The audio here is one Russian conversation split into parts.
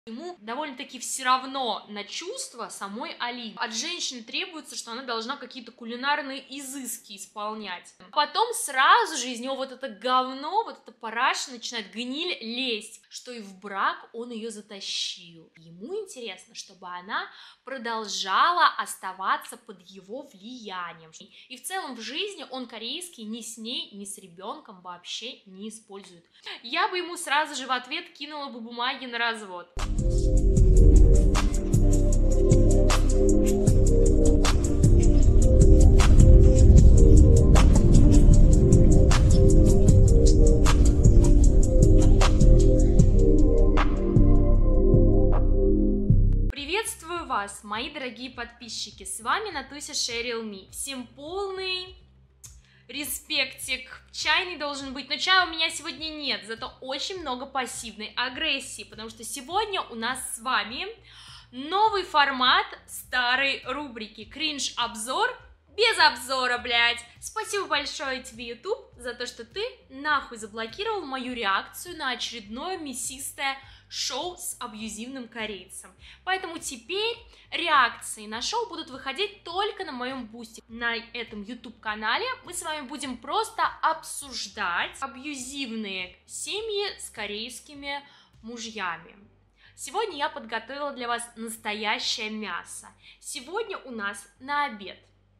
Ему довольно-таки все равно на чувства самой Алины. От женщины требуется, что она должна какие-то кулинарные изыски исполнять. Потом сразу же из него вот это говно, вот эта параша начинает гниль лезть, что и в брак он ее затащил. Ему интересно, чтобы она продолжала оставаться под его влиянием. И в целом в жизни он корейский ни с ней, ни с ребенком вообще не использует. Я бы ему сразу же в ответ кинула бы бумаги на развод. Приветствую вас, мои дорогие подписчики, с вами Натуся Шерил Ми. Всем полный респектик. Чайный должен быть, но чая у меня сегодня нет, зато очень много пассивной агрессии, потому что сегодня у нас с вами новый формат старой рубрики кринж-обзор без обзора, блядь. Спасибо большое тебе, YouTube, за то, что ты нахуй заблокировал мою реакцию на очередное мясистое шоу с абьюзивным корейцем. Поэтому теперь реакции на шоу будут выходить только на моем бусте. На этом YouTube-канале мы с вами будем просто обсуждать абьюзивные семьи с корейскими мужьями. Сегодня я подготовила для вас настоящее мясо. Сегодня у нас на обед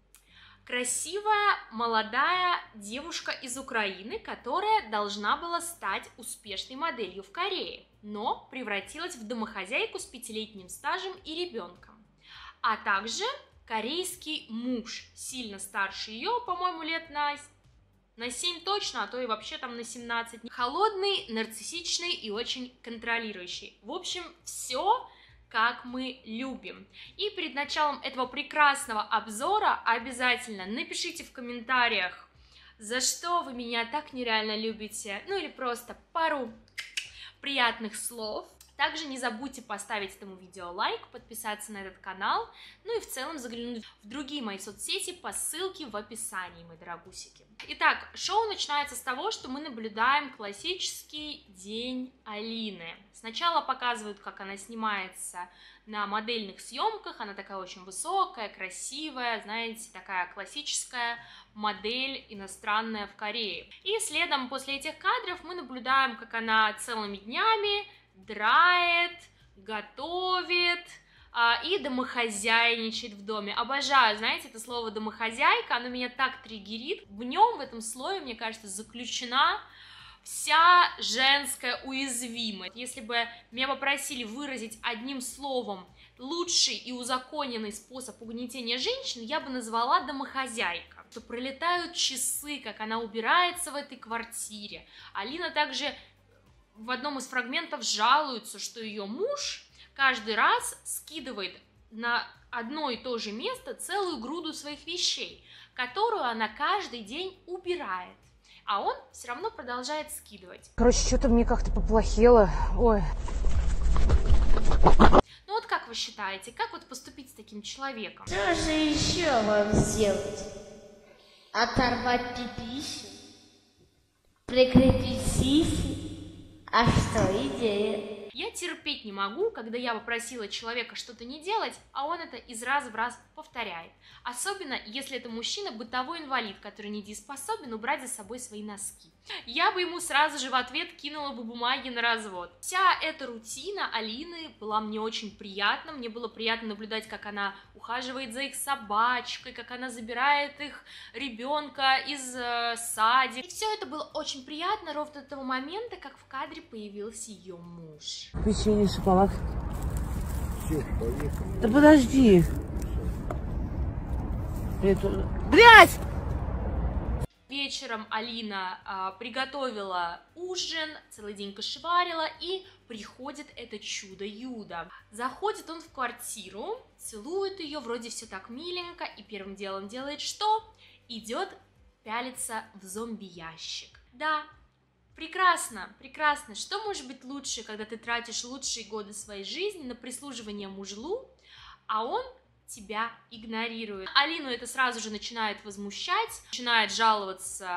красивая молодая девушка из Украины, которая должна была стать успешной моделью в Корее, но превратилась в домохозяйку с 5-летним стажем и ребенком. А также корейский муж, сильно старше ее, по-моему, лет на 7 точно, а то и вообще там на 17. Холодный, нарциссичный и очень контролирующий. В общем, все как мы любим. И перед началом этого прекрасного обзора обязательно напишите в комментариях, за что вы меня так нереально любите, ну или просто пару приятных слов. Также не забудьте поставить этому видео лайк, подписаться на этот канал, ну и в целом заглянуть в другие мои соцсети по ссылке в описании, мои дорогусики. Итак, шоу начинается с того, что мы наблюдаем классический день Алины. Сначала показывают, как она снимается на модельных съемках, она такая очень высокая, красивая, знаете, такая классическая модель иностранная в Корее. И следом после этих кадров мы наблюдаем, как она целыми днями драет, готовит и домохозяйничает в доме. Обожаю, знаете, это слово домохозяйка, оно меня так триггерит. В нем, в этом слове, мне кажется, заключена вся женская уязвимость. Если бы меня попросили выразить одним словом лучший и узаконенный способ угнетения женщин, я бы назвала домохозяйка. Что пролетают часы, как она убирается в этой квартире. Алина также в одном из фрагментов жалуется, что ее муж каждый раз скидывает на одно и то же место целую груду своих вещей, которую она каждый день убирает, а он все равно продолжает скидывать. Короче, что-то мне как-то поплохело. Ой. Ну вот как вы считаете, как вот поступить с таким человеком? Что же еще вам сделать? Оторвать пипиську? Прикрепить сиси? А что, идея? Я терпеть не могу, когда я попросила человека что-то не делать, а он это из раза в раз повторяет. Особенно, если это мужчина бытовой инвалид, который недееспособен убрать за собой свои носки. Я бы ему сразу же в ответ кинула бы бумаги на развод. Вся эта рутина Алины была мне очень приятна. Мне было приятно наблюдать, как она ухаживает за их собачкой, как она забирает их ребенка из садика. И все это было очень приятно ровно до того момента, как в кадре появился ее муж. Печенье, шоколад. Все, поехали. Да подожди. Блядь! Вечером Алина приготовила ужин, целый день кошеварила, и приходит это чудо Юда. Заходит он в квартиру, целует ее, вроде все так миленько, и первым делом делает что? Идет пялиться в зомби-ящик. Да, прекрасно, прекрасно. Что может быть лучше, когда ты тратишь лучшие годы своей жизни на прислуживание мужлу, а он тебя игнорирует? Алину это сразу же начинает возмущать, начинает жаловаться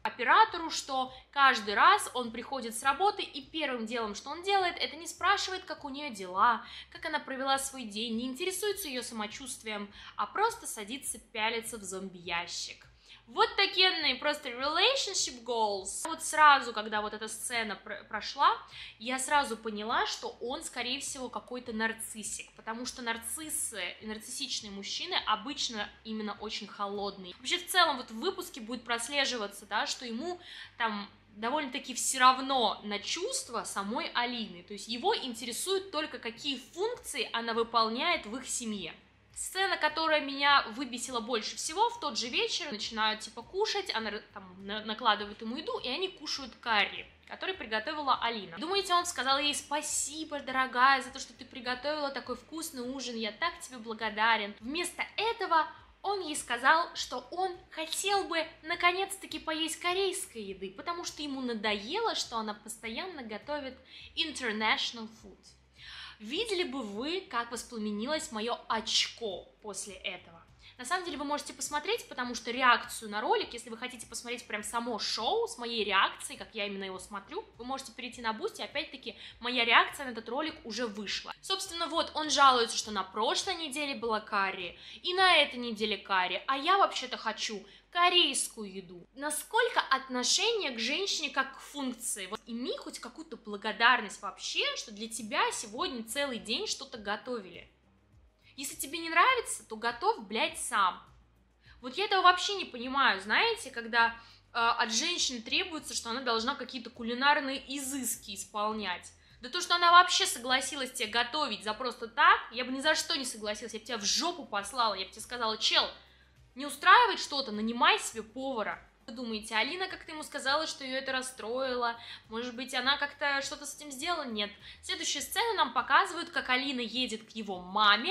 оператору, что каждый раз он приходит с работы, и первым делом, что он делает, это не спрашивает, как у нее дела, как она провела свой день, не интересуется ее самочувствием, а просто садится пялиться в зомби-ящик. Вот такие просто relationship goals. Вот сразу, когда вот эта сцена прошла, я сразу поняла, что он, скорее всего, какой-то нарциссик, потому что нарциссы и нарциссичные мужчины обычно именно очень холодные. Вообще, в целом, вот в выпуске будет прослеживаться, да, что ему там довольно-таки все равно на чувства самой Алины, то есть его интересует только, какие функции она выполняет в их семье. Сцена, которая меня выбесила больше всего, в тот же вечер начинают типа кушать, она там накладывает ему еду, и они кушают карри, который приготовила Алина. Думаете, он сказал ей: спасибо, дорогая, за то, что ты приготовила такой вкусный ужин, я так тебе благодарен. Вместо этого он ей сказал, что он хотел бы наконец-таки поесть корейской еды, потому что ему надоело, что она постоянно готовит international food. Видели бы вы, как воспламенилось мое очко после этого? На самом деле вы можете посмотреть, потому что реакцию на ролик, если вы хотите посмотреть прям само шоу с моей реакцией, как я именно его смотрю, вы можете перейти на Boosty, опять-таки моя реакция на этот ролик уже вышла. Собственно, вот он жалуется, что на прошлой неделе была карри, и на этой неделе карри, а я вообще-то хочу корейскую еду. Насколько отношение к женщине как к функции? Вот имей хоть какую-то благодарность вообще, что для тебя сегодня целый день что-то готовили. Если тебе не нравится, то готов, блядь, сам. Вот я этого вообще не понимаю, знаете, когда от женщины требуется, что она должна какие-то кулинарные изыски исполнять. Да то, что она вообще согласилась тебе готовить за просто так, я бы ни за что не согласилась, я бы тебя в жопу послала, я бы тебе сказала: чел, не устраивает что-то, нанимай себе повара. Вы думаете, Алина как-то ему сказала, что ее это расстроило? Может быть, она как-то что-то с этим сделала? Нет. Следующую сцену нам показывают, как Алина едет к его маме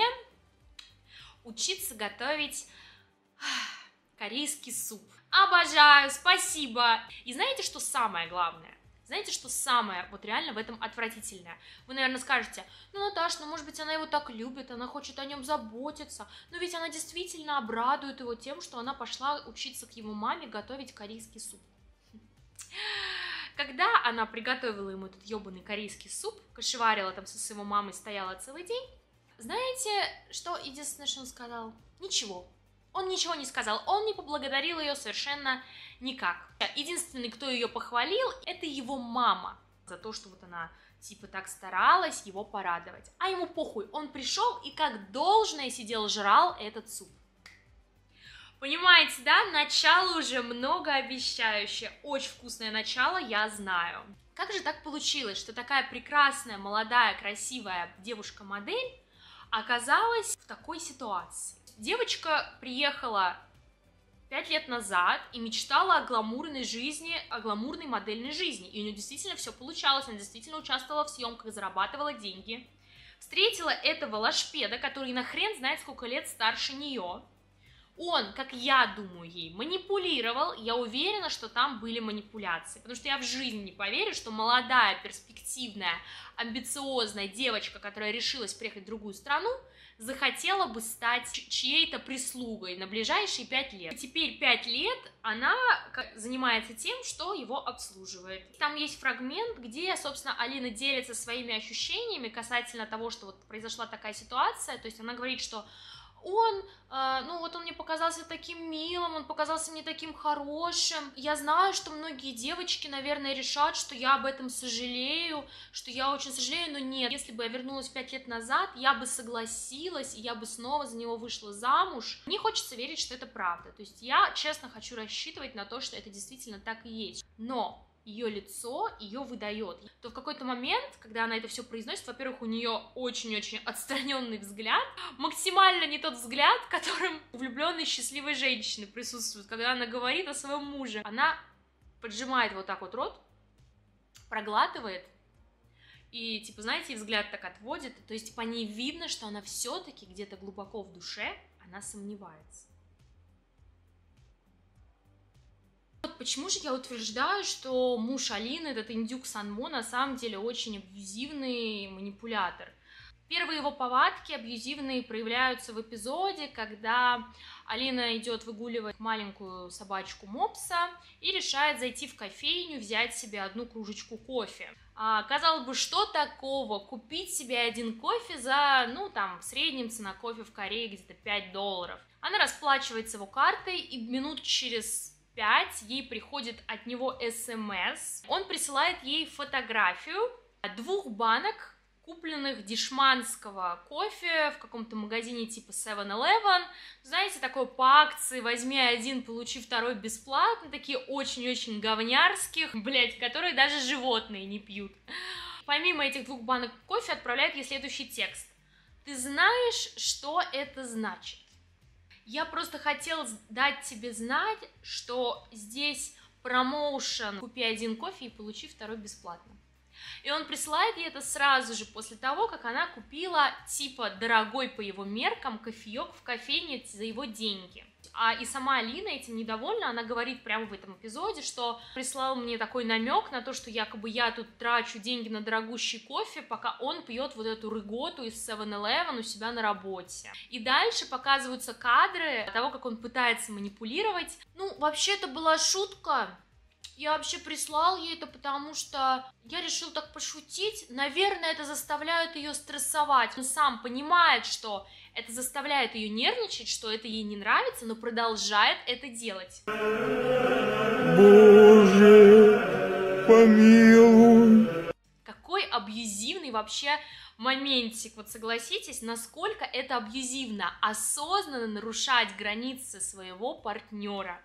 учиться готовить корейский суп. Обожаю, спасибо. И знаете, что самое главное? Знаете, что самое вот реально в этом отвратительное? Вы, наверное, скажете: ну, Наташ, ну, может быть, она его так любит, она хочет о нем заботиться, но ведь она действительно обрадует его тем, что она пошла учиться к его маме готовить корейский суп. Когда она приготовила ему этот ебаный корейский суп, кашеварила там со своей мамой, стояла целый день, знаете, что единственное, что он сказал? Ничего. Он ничего не сказал, он не поблагодарил ее совершенно никак. Единственный, кто ее похвалил, это его мама. За то, что вот она типа так старалась его порадовать. А ему похуй, он пришел и как должное сидел, жрал этот суп. Понимаете, да? Начало уже многообещающее. Очень вкусное начало, я знаю. Как же так получилось, что такая прекрасная, молодая, красивая девушка-модель оказалась в такой ситуации? Девочка приехала 5 лет назад и мечтала о гламурной жизни, о гламурной модельной жизни. И у нее действительно все получалось, она действительно участвовала в съемках, зарабатывала деньги. Встретила этого лошпеда, который на хрен знает сколько лет старше нее. Он, как я думаю, ей манипулировал. Я уверена, что там были манипуляции. Потому что я в жизни не поверю, что молодая, перспективная, амбициозная девочка, которая решилась приехать в другую страну, захотела бы стать чьей-то прислугой на ближайшие 5 лет. И теперь 5 лет она занимается тем, что его обслуживает. Там есть фрагмент, где, собственно, Алина делится своими ощущениями касательно того, что вот произошла такая ситуация. То есть она говорит, что он мне показался таким милым, он показался мне таким хорошим. Я знаю, что многие девочки, наверное, решат, что я об этом сожалею, что я очень сожалею, но нет. Если бы я вернулась 5 лет назад, я бы согласилась, и я бы снова за него вышла замуж. Мне хочется верить, что это правда. То есть я, честно, хочу рассчитывать на то, что это действительно так и есть. Но ее лицо ее выдает. То в какой-то момент, когда она это все произносит, во-первых, у нее очень-очень отстраненный взгляд, максимально не тот взгляд, которым влюбленные счастливые женщины присутствуют, когда она говорит о своем муже. Она поджимает вот так вот рот, проглатывает, и, типа, знаете, взгляд так отводит, то есть по ней видно, что она все-таки где-то глубоко в душе, она сомневается. Почему же я утверждаю, что муж Алины, этот индюк Санмо, на самом деле очень абьюзивный манипулятор? Первые его повадки абьюзивные проявляются в эпизоде, когда Алина идет выгуливать маленькую собачку Мопса и решает зайти в кофейню, взять себе одну кружечку кофе. Казалось бы, что такого? Купить себе один кофе за, в среднем цена кофе в Корее где-то $5. Она расплачивается его картой, и минут через 5 ей приходит от него СМС. Он присылает ей фотографию 2 банок купленных дешманского кофе в каком-то магазине типа 7-Eleven. Знаете, такое по акции «возьми один, получи второй бесплатно», такие очень-очень говнярских, которые даже животные не пьют. Помимо этих 2 банок кофе отправляет ей следующий текст. «Ты знаешь, что это значит? Я просто хотел дать тебе знать, что здесь промоушен «Купи один кофе и получи второй бесплатно». И он присылает ей это сразу же после того, как она купила, дорогой по его меркам, кофеек в кофейне за его деньги. И сама Алина этим недовольна, она говорит прямо в этом эпизоде, что прислал мне такой намек на то, что якобы я тут трачу деньги на дорогущий кофе, пока он пьет вот эту рыготу из 7-Eleven у себя на работе. И дальше показываются кадры того, как он пытается манипулировать. Вообще это была шутка. Я вообще прислал ей это, потому что я решил так пошутить. Наверное, это заставляет ее стрессовать. Он сам понимает, что это заставляет ее нервничать, что это ей не нравится, но продолжает это делать. Боже, помилуй. Какой абьюзивный вообще моментик. Вот согласитесь, насколько это абьюзивно, осознанно нарушать границы своего партнера.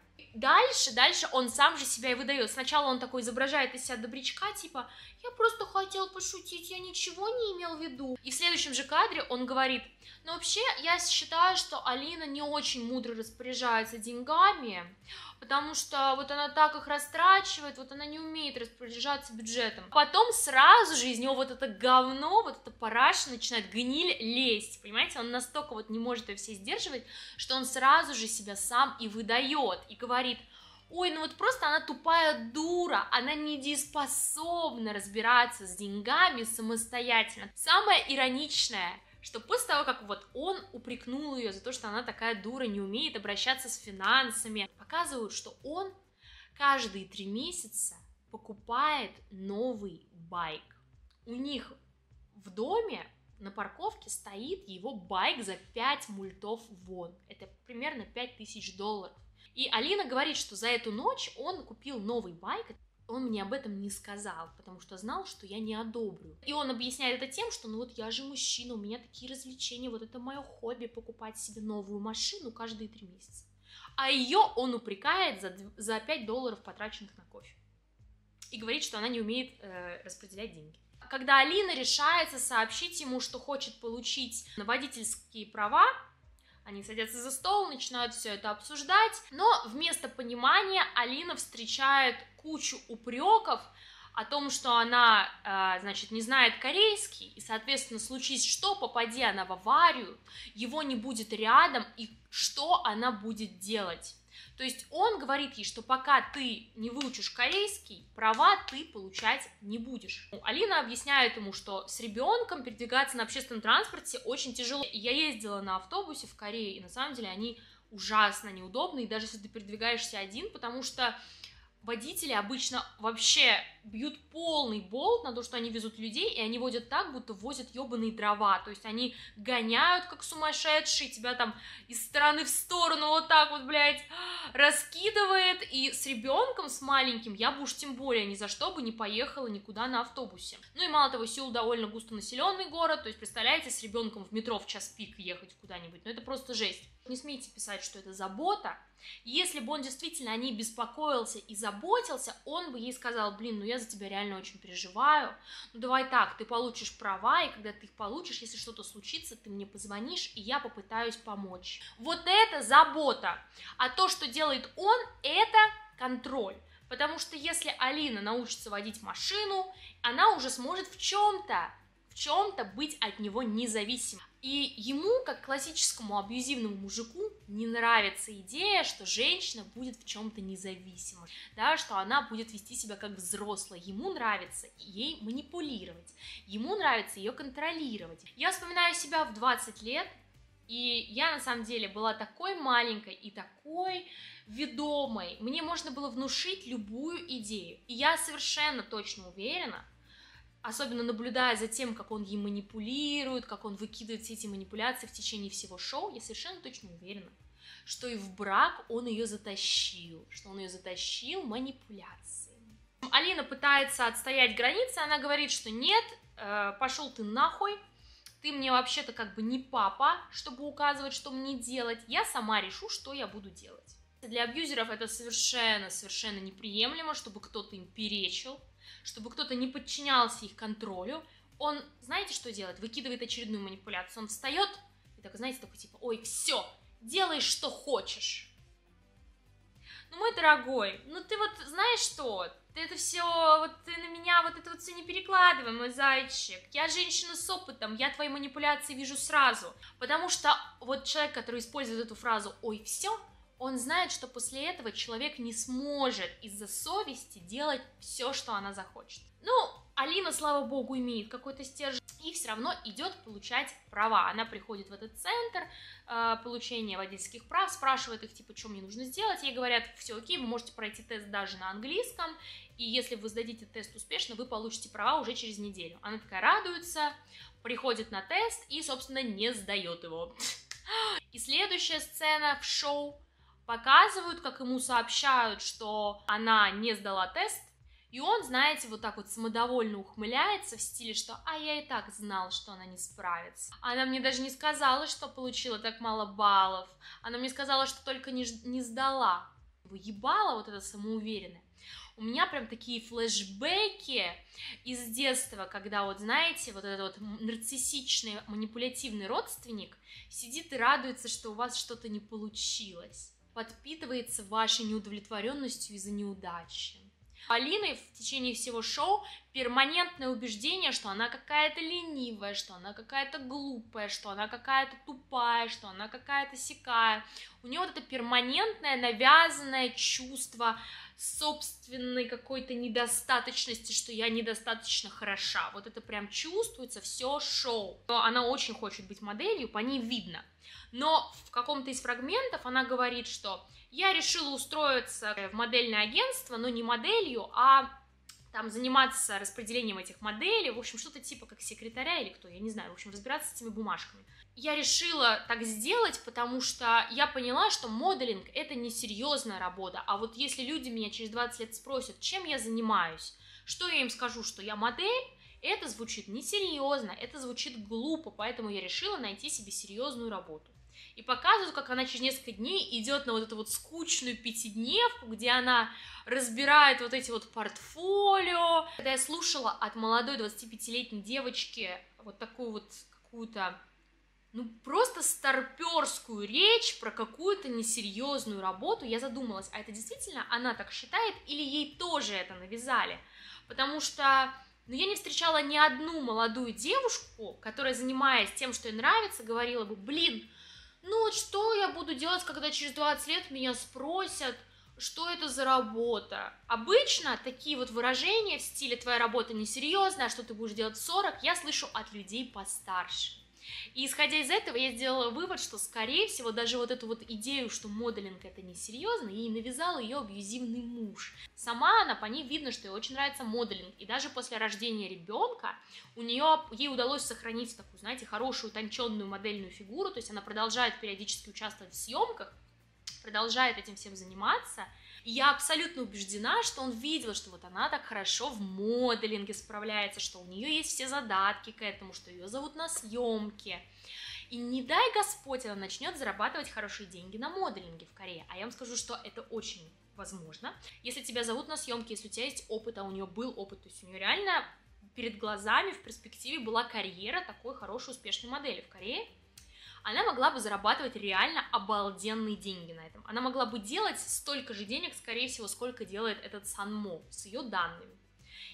Дальше он сам же себя и выдает. Сначала он такой изображает из себя добрячка, я просто хотел пошутить, я ничего не имел в виду. И в следующем же кадре он говорит, вообще я считаю, что Алина не очень мудро распоряжается деньгами, потому что вот она так их растрачивает, вот она не умеет распоряжаться бюджетом. Потом сразу же из него вот это говно, вот эта параша начинает гниль лезть, понимаете? Он настолько вот не может ее все сдерживать, что он сразу же себя сам и выдает, и говорит, ой, просто она тупая дура, она недееспособна разбираться с деньгами самостоятельно. Самое ироничное, что после того, как вот он упрекнул ее за то, что она такая дура, не умеет обращаться с финансами, показывают, что он каждые 3 месяца покупает новый байк. У них в доме на парковке стоит его байк за 5 мультов вон. Это примерно $5000. И Алина говорит, что за эту ночь он купил новый байк. Он мне об этом не сказал, потому что знал, что я не одобрю. И он объясняет это тем, что я же мужчина, у меня такие развлечения, вот это мое хобби, покупать себе новую машину каждые 3 месяца. А ее он упрекает за $5, потраченных на кофе. И говорит, что она не умеет распределять деньги. Когда Алина решается сообщить ему, что хочет получить водительские права, они садятся за стол, начинают все это обсуждать, но вместо понимания Алина встречает кучу упреков о том, что она, не знает корейский, и, соответственно, случись что, попади она в аварию, его не будет рядом, и что она будет делать. То есть он говорит ей, что пока ты не выучишь корейский, права ты получать не будешь. Алина объясняет ему, что с ребенком передвигаться на общественном транспорте очень тяжело. Я ездила на автобусе в Корее, и на самом деле они ужасно неудобные, даже если ты передвигаешься один, потому что водители обычно вообще бьют полный болт на то, что они везут людей, и они водят так, будто возят ебаные дрова, то есть они гоняют как сумасшедшие, тебя там из стороны в сторону вот так вот, раскидывает, и с ребенком, с маленьким, я бы уж тем более ни за что бы не поехала никуда на автобусе. И мало того, Сеул довольно густонаселенный город, то есть, представляете, с ребенком в метро в час пик ехать куда-нибудь, это просто жесть. Не смейте писать, что это забота. Если бы он действительно о ней беспокоился и заботился, он бы ей сказал, я за тебя реально очень переживаю, давай так, ты получишь права, и когда ты их получишь, если что-то случится, ты мне позвонишь, и я попытаюсь помочь. Вот это забота. А то, что делает он, это контроль. Потому что если Алина научится водить машину, она уже сможет в чем-то чем-то быть от него независимым. И ему, как классическому абьюзивному мужику, не нравится идея, что женщина будет в чем-то независима, да, что она будет вести себя как взрослая. Ему нравится ей манипулировать, ему нравится ее контролировать. Я вспоминаю себя в 20 лет, и я на самом деле была такой маленькой и такой ведомой. Мне можно было внушить любую идею. И я совершенно точно уверена, особенно наблюдая за тем, как он ей манипулирует, как он выкидывает все эти манипуляции в течение всего шоу, я совершенно точно уверена, что и в брак он ее затащил, манипуляциями. Алина пытается отстоять границы, она говорит, что нет, пошел ты нахуй, ты мне вообще-то как бы не папа, чтобы указывать, что мне делать, я сама решу, что я буду делать. Для абьюзеров это совершенно неприемлемо, чтобы кто-то им перечил, чтобы кто-то не подчинялся их контролю. Он, знаете, что делает? Выкидывает очередную манипуляцию. Он встает и так, знаете, такой типа, ой, все, делай, что хочешь. Ну, мой дорогой, ну ты вот знаешь что? Ты это все, вот ты на меня вот это вот все не перекладывай, мой зайчик. Я женщина с опытом, я твои манипуляции вижу сразу. Потому что вот человек, который использует эту фразу «ой, все», он знает, что после этого человек не сможет из-за совести делать все, что она захочет. Ну, Алина, слава богу, имеет какой-то стержень и все равно идет получать права. Она приходит в этот центр получения водительских прав, спрашивает их, типа, что мне нужно сделать. Ей говорят, все окей, вы можете пройти тест даже на английском, и если вы сдадите тест успешно, вы получите права уже через неделю. Она такая радуется, приходит на тест и, собственно, не сдает его. И следующая сцена в шоу. Показывают, как ему сообщают, что она не сдала тест, и он, знаете, вот так вот самодовольно ухмыляется в стиле, что «а я и так знал, что она не справится». Она мне даже не сказала, что получила так мало баллов, она мне сказала, что только не сдала. Ебала вот это самоуверенное. У меня прям такие флешбеки из детства, когда вот, знаете, вот этот вот нарциссичный, манипулятивный родственник сидит и радуется, что у вас что-то не получилось. Подпитывается вашей неудовлетворенностью из-за неудачи. Алины в течение всего шоу перманентное убеждение, что она какая-то ленивая, что она какая-то глупая, что она какая-то тупая, что она какая-то сякая. У нее вот это перманентное навязанное чувство собственной какой-то недостаточности, что я недостаточно хороша. Вот это прям чувствуется все шоу. Она очень хочет быть моделью, по ней видно. Но в каком-то из фрагментов она говорит, что я решила устроиться в модельное агентство, но не моделью, а там заниматься распределением этих моделей, в общем, что-то типа как секретаря или кто, я не знаю, в общем, разбираться с этими бумажками. Я решила так сделать, потому что я поняла, что моделинг — это несерьезная работа, а вот если люди меня через 20 лет спросят, чем я занимаюсь, что я им скажу, что я модель, это звучит несерьезно, это звучит глупо, поэтому я решила найти себе серьезную работу. И показывают, как она через несколько дней идет на вот эту вот скучную пятидневку, где она разбирает вот эти вот портфолио. Когда я слушала от молодой 25-летней девочки вот такую вот какую-то, ну, просто старперскую речь про какую-то несерьезную работу, я задумалась, а это действительно она так считает или ей тоже это навязали? Потому что... Но я не встречала ни одну молодую девушку, которая, занимаясь тем, что ей нравится, говорила бы, блин, ну вот что я буду делать, когда через 20 лет меня спросят, что это за работа? Обычно такие вот выражения в стиле «твоя работа несерьезная, а что ты будешь делать в 40» я слышу от людей постарше. И исходя из этого я сделала вывод, что, скорее всего, даже вот эту вот идею, что моделинг это несерьезно, ей навязал ее абьюзивный муж. Сама она, по ней видно, что ей очень нравится моделинг, и даже после рождения ребенка ей удалось сохранить такую, знаете, хорошую утонченную модельную фигуру, то есть она продолжает периодически участвовать в съемках, продолжает этим всем заниматься. И я абсолютно убеждена, что он видел, что вот она так хорошо в моделинге справляется, что у нее есть все задатки к этому, что ее зовут на съемки. И не дай Господь, она начнет зарабатывать хорошие деньги на моделинге в Корее. А я вам скажу, что это очень возможно. Если тебя зовут на съемки, если у тебя есть опыт, а у нее был опыт, то есть у нее реально перед глазами в перспективе была карьера такой хорошей, успешной модели в Корее, она могла бы зарабатывать реально обалденные деньги на этом. Она могла бы делать столько же денег, скорее всего, сколько делает этот Санмо с ее данными.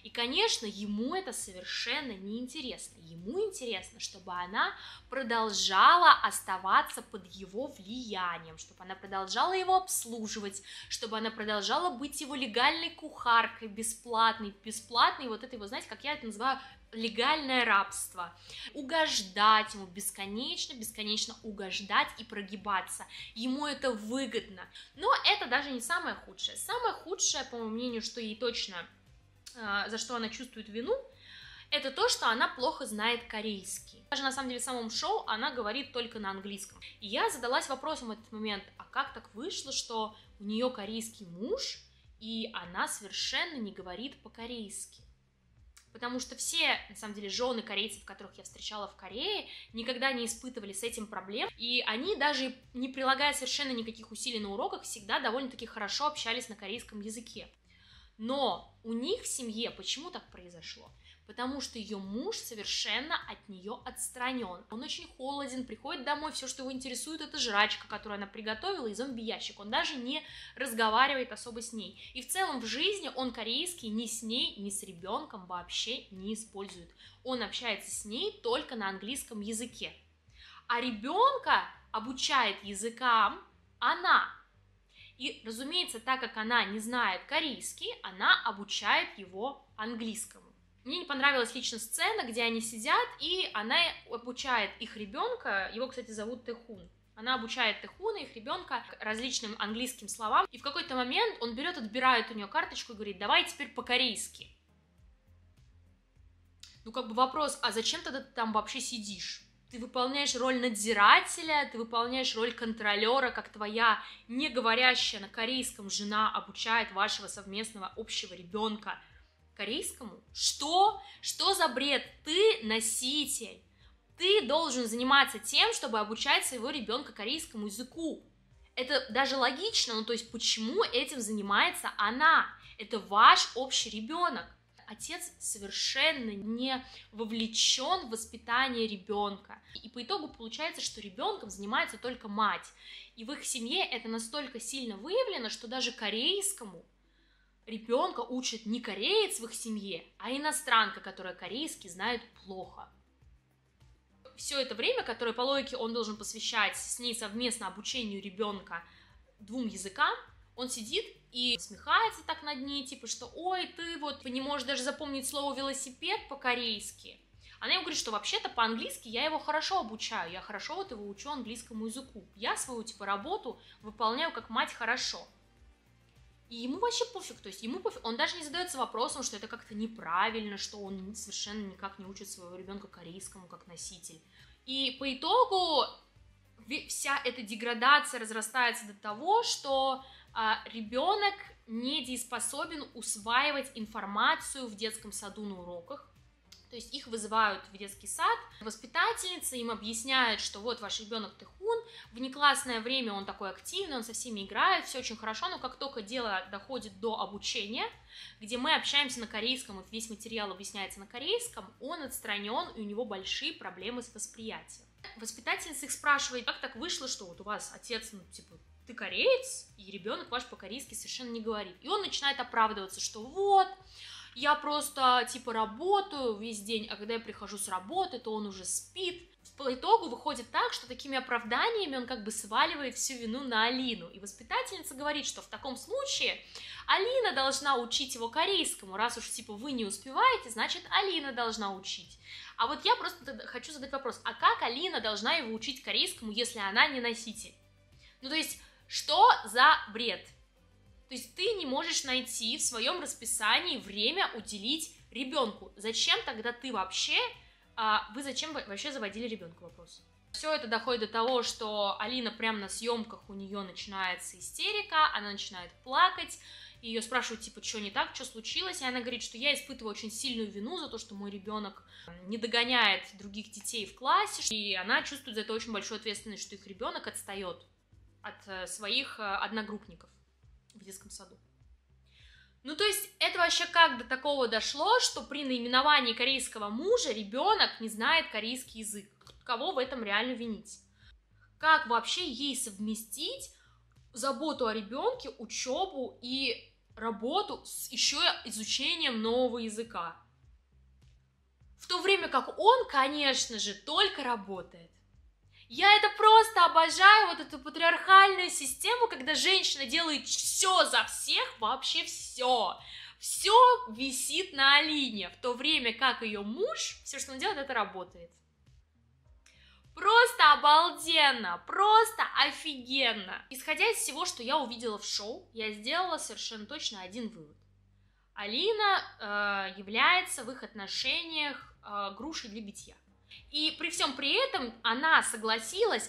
И, конечно, ему это совершенно неинтересно. Ему интересно, чтобы она продолжала оставаться под его влиянием, чтобы она продолжала его обслуживать, чтобы она продолжала быть его легальной кухаркой, бесплатной, вот это его, знаете, как я это называю, легальное рабство. Угождать ему бесконечно угождать и прогибаться. Ему это выгодно. Но это даже не самое худшее. Самое худшее, по моему мнению, что ей точно, за что она чувствует вину, это то, что она плохо знает корейский. Даже на самом деле в самом шоу она говорит только на английском. И я задалась вопросом в этот момент, а как так вышло, что у нее корейский муж, и она совершенно не говорит по-корейски? Потому что все, на самом деле, жены корейцев, которых я встречала в Корее, никогда не испытывали с этим проблем, и они даже не прилагая совершенно никаких усилий на уроках, всегда довольно-таки хорошо общались на корейском языке. Но у них в семье почему так произошло? Потому что ее муж совершенно от нее отстранен. Он очень холоден, приходит домой, все, что его интересует, это жрачка, которую она приготовила, и зомби-ящик. Он даже не разговаривает особо с ней. И в целом в жизни он корейский ни с ней, ни с ребенком вообще не использует. Он общается с ней только на английском языке. А ребенка обучает языкам она. И, разумеется, так как она не знает корейский, она обучает его английскому. Мне не понравилась лично сцена, где они сидят, и она обучает их ребенка, его, кстати, зовут Тэхун. Она обучает Тэхуна, их ребенка, различным английским словам, и в какой-то момент он берет, отбирает у нее карточку и говорит: давай теперь по-корейски. Ну, как бы вопрос, а зачем тогда ты там вообще сидишь? Ты выполняешь роль надзирателя, ты выполняешь роль контролера, как твоя не говорящая на корейском жена обучает вашего совместного общего ребенка корейскому? Что? Что за бред? Ты носитель. Ты должен заниматься тем, чтобы обучать своего ребенка корейскому языку. Это даже логично, ну то есть почему этим занимается она? Это ваш общий ребенок. Отец совершенно не вовлечен в воспитание ребенка. И по итогу получается, что ребенком занимается только мать. И в их семье это настолько сильно выявлено, что даже корейскому ребенка учит не кореец в их семье, а иностранка, которая корейский знает плохо. Все это время, которое по логике он должен посвящать с ней совместно обучению ребенка 2 языкам, он сидит и смехается так над ней, типа, что ой, ты вот не можешь даже запомнить слово велосипед по-корейски. Она ему говорит, что вообще-то по-английски я его хорошо обучаю, я хорошо вот его учу английскому языку. Я свою типа работу выполняю как мать хорошо. И ему вообще пофиг, то есть ему пофиг, он даже не задается вопросом, что это как-то неправильно, что он совершенно никак не учит своего ребенка корейскому как носитель. И по итогу вся эта деградация разрастается до того, что ребенок недееспособен усваивать информацию в детском саду на уроках. То есть их вызывают в детский сад, воспитательница им объясняет, что вот ваш ребенок Тэхун, в неклассное время он такой активный, он со всеми играет, все очень хорошо, но как только дело доходит до обучения, где мы общаемся на корейском, и весь материал объясняется на корейском, он отстранен, и у него большие проблемы с восприятием. Воспитательница их спрашивает, как так вышло, что вот у вас отец, ну, типа, ты кореец, и ребенок ваш по-корейски совершенно не говорит. И он начинает оправдываться, что вот, я просто, типа, работаю весь день, а когда я прихожу с работы, то он уже спит. По итогу выходит так, что такими оправданиями он как бы сваливает всю вину на Алину. И воспитательница говорит, что в таком случае Алина должна учить его корейскому. Раз уж, типа, вы не успеваете, значит, Алина должна учить. А вот я просто хочу задать вопрос, а как Алина должна его учить корейскому, если она не носитель? Ну, то есть, что за бред? То есть ты не можешь найти в своем расписании время уделить ребенку. Зачем тогда ты вообще, вы зачем вообще заводили ребенка, вопрос? Все это доходит до того, что Алина прямо на съемках у нее начинается истерика, она начинает плакать, ее спрашивают, типа, что не так, что случилось, и она говорит, что я испытываю очень сильную вину за то, что мой ребенок не догоняет других детей в классе, и она чувствует за это очень большую ответственность, что их ребенок отстает от своих одногруппников в детском саду. Ну, то есть, это вообще как до такого дошло, что при наименовании корейского мужа ребенок не знает корейский язык. Кого в этом реально винить? Как вообще ей совместить заботу о ребенке, учебу и работу с еще изучением нового языка. В то время как он, конечно же, только работает. Я это просто обожаю, вот эту патриархальную систему, когда женщина делает все за всех, вообще все. Все висит на Алине, в то время как ее муж, все, что он делает, это работает. Просто обалденно, просто офигенно. Исходя из всего, что я увидела в шоу, я сделала совершенно точно один вывод. Алина является в их отношениях грушей для битья. И при всем при этом она согласилась,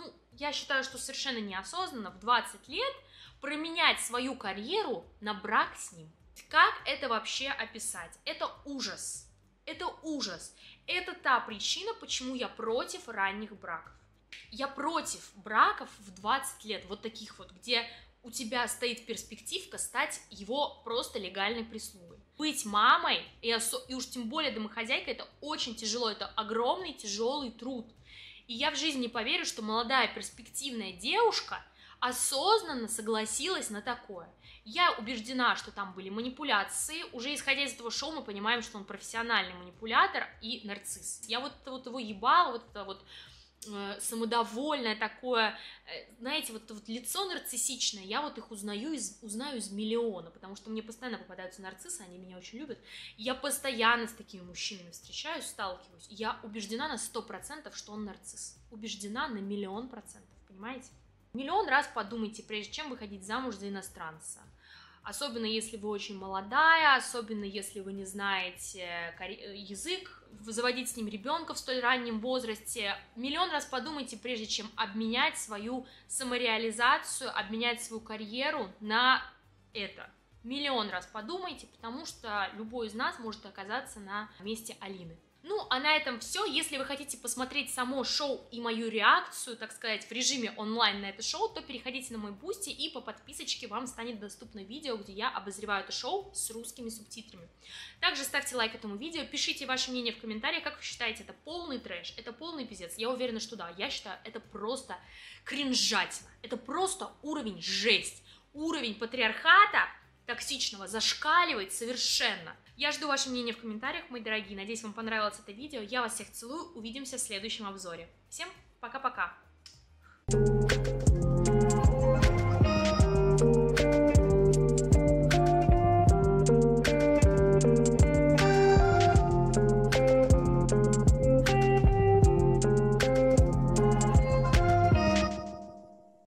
я считаю, что совершенно неосознанно, в 20 лет променять свою карьеру на брак с ним. Как это вообще описать? Это ужас. Это ужас. Это та причина, почему я против ранних браков. Я против браков в 20 лет, вот таких вот, где у тебя стоит перспективка стать его просто легальной прислугой. Быть мамой, и уж тем более домохозяйкой, это очень тяжело, это огромный тяжелый труд. И я в жизни не поверю, что молодая перспективная девушка осознанно согласилась на такое. Я убеждена, что там были манипуляции. Уже исходя из этого шоу мы понимаем, что он профессиональный манипулятор и нарцисс. Я вот его ебала, вот это вот самодовольное такое, знаете, вот лицо нарциссичное, я вот их узнаю из миллиона, потому что мне постоянно попадаются нарциссы, они меня очень любят, я постоянно с такими мужчинами встречаюсь, сталкиваюсь, я убеждена на 100%, что он нарцисс, убеждена на 1000000%, понимаете? Миллион раз подумайте, прежде чем выходить замуж за иностранца. Особенно если вы очень молодая, особенно если вы не знаете язык, заводить с ним ребенка в столь раннем возрасте. 1000000 раз подумайте, прежде чем обменять свою самореализацию, обменять свою карьеру на это. 1000000 раз подумайте, потому что любой из нас может оказаться на месте Алины. Ну, а на этом все. Если вы хотите посмотреть само шоу и мою реакцию, так сказать, в режиме онлайн на это шоу, то переходите на мой Бусти, и по подписочке вам станет доступно видео, где я обозреваю это шоу с русскими субтитрами. Также ставьте лайк этому видео, пишите ваше мнение в комментариях, как вы считаете, это полный трэш, это полный пиздец. Я уверена, что да, я считаю, это просто кринжатина, это просто уровень жесть, уровень патриархата токсичного зашкаливает совершенно. Я жду ваше мнение в комментариях, мои дорогие. Надеюсь, вам понравилось это видео. Я вас всех целую. Увидимся в следующем обзоре. Всем пока-пока.